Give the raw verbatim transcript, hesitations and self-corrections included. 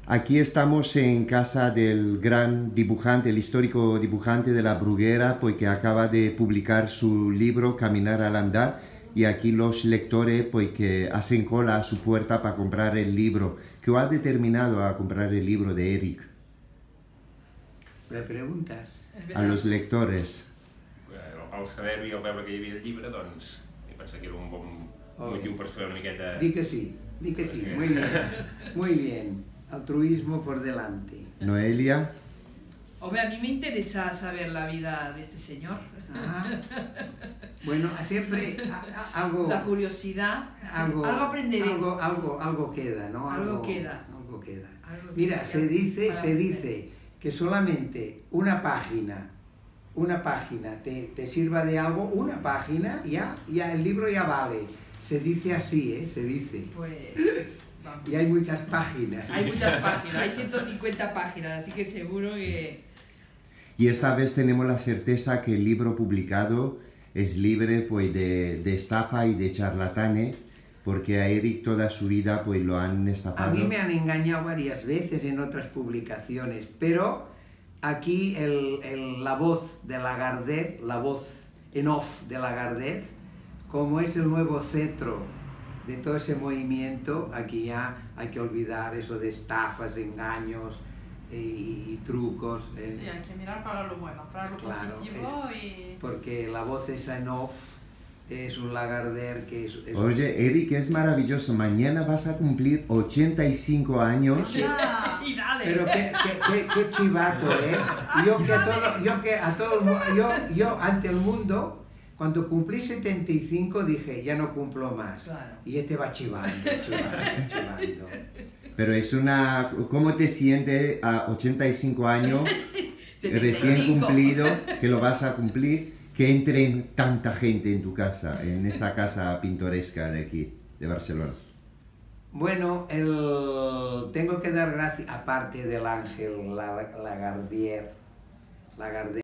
Aquí estamos en casa del gran dibujante, el histórico dibujante de la Bruguera, pues que acaba de publicar su libro Caminar al andar, y aquí los lectores pues que hacen cola a su puerta para comprar el libro. ¿Qué os ha determinado a comprar el libro de Eric? Me preguntes? A los lectors. Al saber i al veure que hi havia el llibre, doncs, he pensat que era un bon motiu per saber una miqueta... Di que sí, di que sí, muy bien, muy bien. Altruismo por delante. Noelia. Hombre, a mí me interesa saber la vida de este señor. Ah, bueno, siempre a, a, algo... La curiosidad, algo, algo aprenderé. Algo, algo, algo queda, ¿no? Algo, algo queda. Algo queda. Algo Mira, queda se dice, para se dice que solamente una página, una página te, te sirva de algo, una página, ya, ya el libro ya vale. Se dice así, ¿eh? Se dice. Pues... Vamos. Y hay muchas páginas. Hay muchas páginas, hay ciento cincuenta páginas, así que seguro que... Y esta vez tenemos la certeza que el libro publicado es libre pues, de, de estafa y de charlatanes, porque a Eric toda su vida pues, lo han estafado. A mí me han engañado varias veces en otras publicaciones, pero aquí el, el, la voz de Lagardère, la voz en off de Lagardère, como es el nuevo cetro de todo ese movimiento, aquí ya hay que olvidar eso de estafas, engaños y, y trucos. Eh. Sí, hay que mirar para lo bueno, para lo claro, positivo es, y... porque la voz esa en off es un Lagardère que es... es Oye, un... Eric, es maravilloso. Mañana vas a cumplir ochenta y cinco años. ¡Ya! Y dale. Pero qué, qué, qué, qué chivato, ¿eh? Yo que, a todo, yo que a todo el mundo, yo, yo ante el mundo... Cuando cumplí setenta y cinco dije, ya no cumplo más. Claro. Y este va chivando, chivando, chivando. Pero es una... ¿Cómo te sientes a ochenta y cinco años, recién cumplido, que lo vas a cumplir, que entre tanta gente en tu casa, en esa casa pintoresca de aquí, de Barcelona? Bueno, el... tengo que dar gracias, aparte del ángel Lagardère, Lagardère,